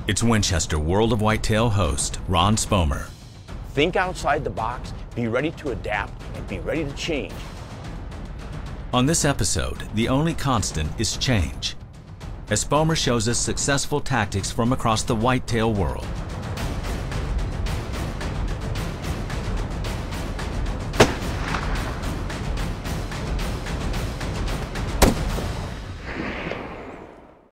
It's Winchester World of Whitetail host, Ron Spomer. Think outside the box, be ready to adapt, and be ready to change. On this episode, the only constant is change, as Spomer shows us successful tactics from across the whitetail world.